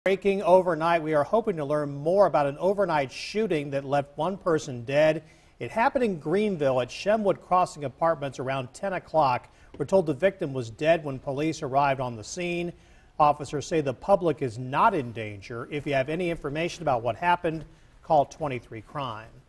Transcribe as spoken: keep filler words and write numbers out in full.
Breaking overnight, we are hoping to learn more about an overnight shooting that left one person dead. It happened in Greenville at Shemwood Crossing Apartments around ten o'clock. We're told the victim was dead when police arrived on the scene. Officers say the public is not in danger. If you have any information about what happened, call twenty-three crime.